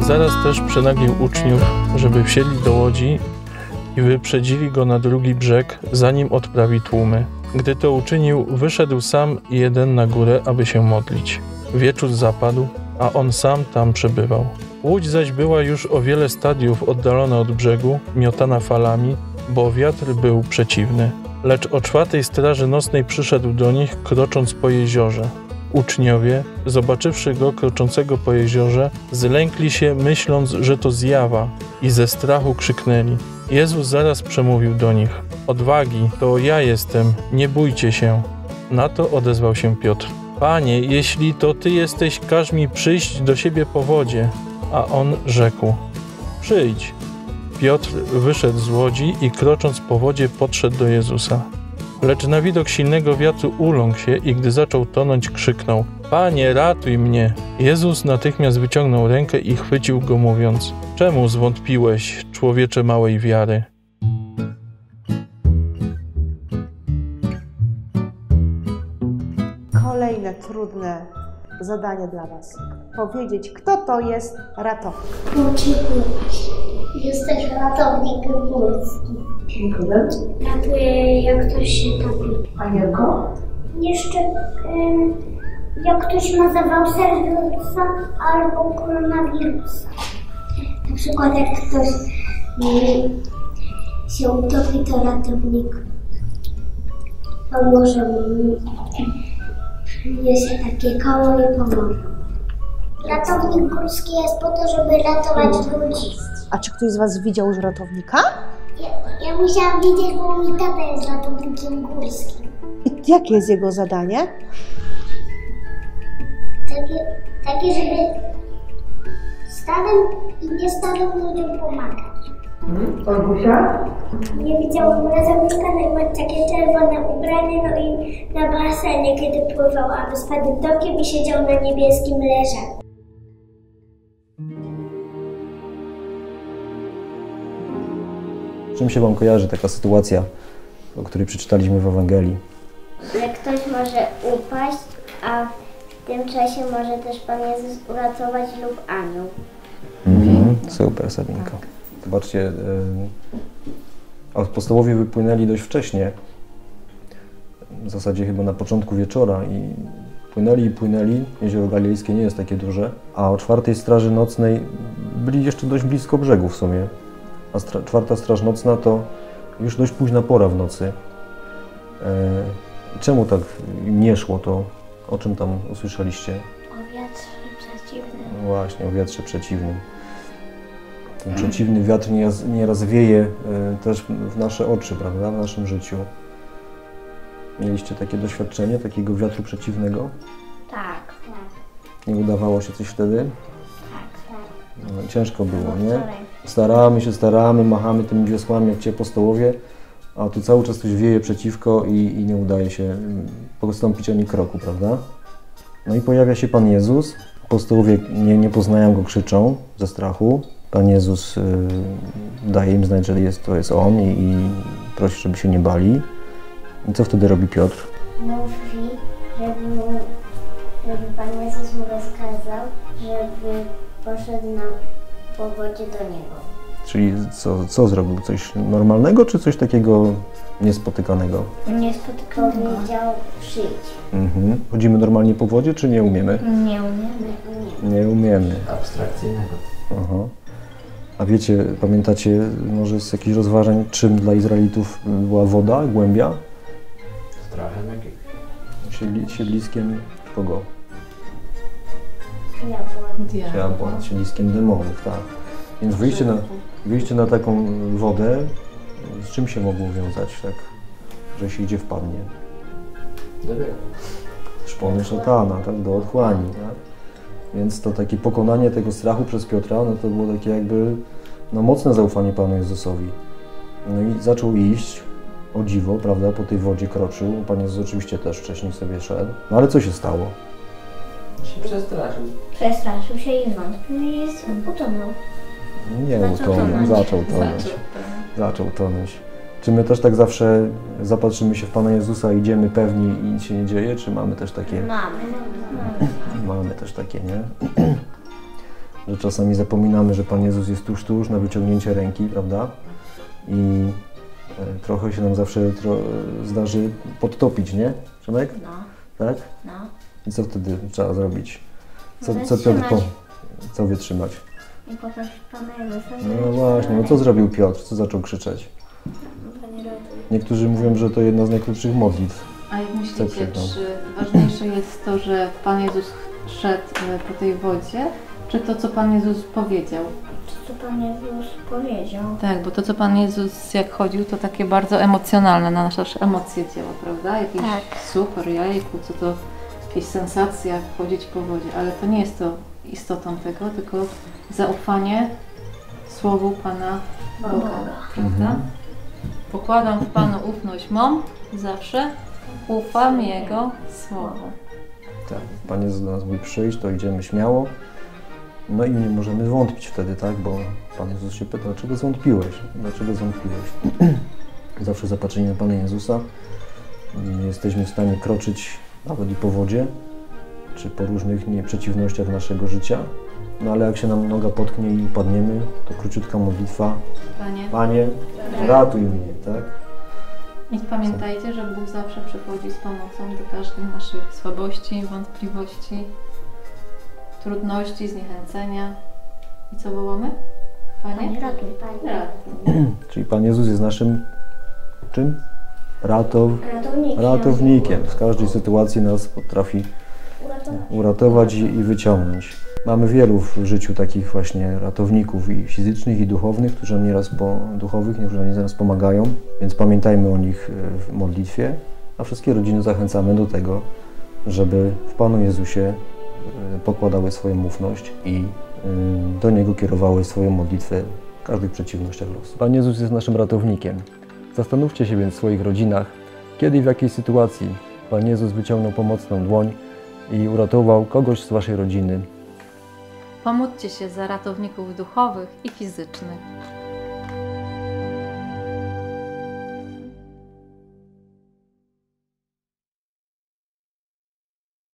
Zaraz też przenaglił uczniów, żeby wsiedli do łodzi i wyprzedzili go na drugi brzeg, zanim odprawi tłumy. Gdy to uczynił, wyszedł sam jeden na górę, aby się modlić. Wieczór zapadł, a on sam tam przebywał. Łódź zaś była już o wiele stadiów oddalona od brzegu, miotana falami, bo wiatr był przeciwny. Lecz o 4 straży nocnej przyszedł do nich, krocząc po jeziorze. Uczniowie, zobaczywszy go kroczącego po jeziorze, zlękli się, myśląc, że to zjawa, i ze strachu krzyknęli. Jezus zaraz przemówił do nich. Odwagi, to ja jestem, nie bójcie się. Na to odezwał się Piotr. Panie, jeśli to Ty jesteś, każ mi przyjść do siebie po wodzie. A on rzekł. Przyjdź. Piotr wyszedł z łodzi i krocząc po wodzie podszedł do Jezusa. Lecz na widok silnego wiatru uląkł się i gdy zaczął tonąć, krzyknął. Panie, ratuj mnie! Jezus natychmiast wyciągnął rękę i chwycił go, mówiąc. Czemu zwątpiłeś, człowiecze małej wiary? Kolejne trudne zadanie dla Was. Powiedzieć, kto to jest ratownik. Jesteś ratownik górski. Dziękuję. Ratuje, jak ktoś się topi. Anielko? Jeszcze jak ktoś ma zawał serca albo koronawirusa. Na przykład jak ktoś się utopi, to ratownik pomoże mu. Przyniesie takie koło i pomoże. Ratownik górski jest po to, żeby ratować ludzi. A czy ktoś z Was widział już ratownika? Ja musiałam wiedzieć, bo mój tata jest ratownikiem górskim. I jakie jest jego zadanie? Takie, żeby starym i niestarym ludziom pomagać. Olgusia? Nie widziałam ratownika, ale ma takie czerwone ubranie, no i na basenie, kiedy pływał, aby spadł dokiem i siedział na niebieskim leżaku. Czym się Wam kojarzy taka sytuacja, o której przeczytaliśmy w Ewangelii? Że ktoś może upaść, a w tym czasie może też Pan Jezus uratować lub anioł. Super, Sabinka. Zobaczcie, apostołowie wypłynęli dość wcześnie, w zasadzie chyba na początku wieczora i płynęli. Jezioro Galilejskie nie jest takie duże, a o 4 straży nocnej byli jeszcze dość blisko brzegu w sumie. A 4 straż nocna to już dość późna pora w nocy. Czemu tak nie szło to? O czym tam usłyszeliście? O wiatrze przeciwnym. No właśnie, o wiatrze przeciwnym. Ten przeciwny wiatr nieraz wieje też w nasze oczy, prawda, w naszym życiu. Mieliście takie doświadczenie, takiego wiatru przeciwnego? Tak. Nie udawało się coś wtedy? Tak. No, ciężko było, nie? Staramy, machamy tymi wiosłami jak ci apostołowie, a tu cały czas coś wieje przeciwko i nie udaje się postąpić ani kroku, prawda? No i pojawia się Pan Jezus. Apostołowie nie poznają Go, krzyczą ze strachu. Pan Jezus daje im znać, że to jest On i prosi, żeby się nie bali. I co wtedy robi Piotr? Mówi, żeby Pan Jezus mu rozkazał, żeby poszedł po wodzie do Niego. Czyli co zrobił? Coś normalnego, czy coś takiego niespotykanego? Nie spotykał, wiedział, przyjdź. Chodzimy normalnie po wodzie, czy nie umiemy? Nie umiemy. Nie umiemy. Abstrakcyjnego. Aha. A wiecie, pamiętacie może z jakichś rozważań, czym dla Izraelitów była woda, głębia? Strachem jakimś. Siedliskiem kogo? Diabła. Siedliskiem demonów, tak. Więc wyjście na taką wodę, z czym się mogło wiązać, tak, że się idzie wpadnie? Szpony szatana, tak, do otchłani, tak? Więc to takie pokonanie tego strachu przez Piotra, no to było takie jakby mocne zaufanie Panu Jezusowi. No i zaczął iść, o dziwo, prawda, po tej wodzie kroczył. Pan Jezus oczywiście też wcześniej sobie szedł. No ale co się stało? Się przestraszył. Przestraszył się i zwątpił i utonął. Nie utonął, zaczął tonąć. Czy my też tak zawsze zapatrzymy się w Pana Jezusa, idziemy pewni i nic się nie dzieje, czy mamy też takie... Mamy. Mamy też takie, nie? że czasami zapominamy, że Pan Jezus jest tuż na wyciągnięcie ręki, prawda? I trochę się nam zawsze zdarzy podtopić, nie? Przemek? No, Tak? no. I co wtedy trzeba zrobić? Co Wytrzymać. Piotr co wytrzymać? I potem Pana Jezusa. No właśnie, no co zrobił Piotr? Co zaczął krzyczeć? Panie ratuj. Niektórzy mówią, że to jedna z najkrótszych modlitw. A jak myślicie, przegnał. czy ważniejsze jest to, że Pan Jezus szedł po tej wodzie, czy to, co Pan Jezus powiedział? Co Pan Jezus powiedział? Tak, bo to, co Pan Jezus jak chodził, to takie bardzo emocjonalne, na nasze emocje działa, prawda? Jakieś Tak. super, jajku, co to, jakieś sensacje, jak chodzić po wodzie, ale to nie jest to istotą tego, tylko zaufanie Słowu Pana Boga, prawda? Pokładam w Panu ufność mą, zawsze ufam Jego Słowu. Tak, Pan Jezus do nas mówi przyjść, to idziemy śmiało. No i nie możemy wątpić wtedy, tak? Bo Pan Jezus się pyta, dlaczego zwątpiłeś? Dlaczego zwątpiłeś? Zawsze zapatrzeni na Pana Jezusa nie jesteśmy w stanie kroczyć nawet i po wodzie, czy po różnych przeciwnościach naszego życia. No ale jak się nam noga potknie i upadniemy, to króciutka modlitwa. Panie. Panie, ratuj mnie, tak? I pamiętajcie, że Bóg zawsze przychodzi z pomocą do każdych naszych słabości, wątpliwości, trudności, zniechęcenia. I co wołamy? Panie? Panie ratuj, Panie. Ratuj. Czyli Pan Jezus jest naszym czym? Ratownikiem. Ratownikiem. Z każdej sytuacji nas potrafi uratować i wyciągnąć. Mamy wielu w życiu takich właśnie ratowników i fizycznych, i duchowych, którzy nieraz pomagają, więc pamiętajmy o nich w modlitwie, a wszystkie rodziny zachęcamy do tego, żeby w Panu Jezusie pokładały swoją ufność i do Niego kierowały swoją modlitwę w każdych przeciwnościach losu. Pan Jezus jest naszym ratownikiem. Zastanówcie się więc w swoich rodzinach, kiedy i w jakiej sytuacji Pan Jezus wyciągnął pomocną dłoń i uratował kogoś z waszej rodziny. Pomódlcie się za ratowników duchowych i fizycznych.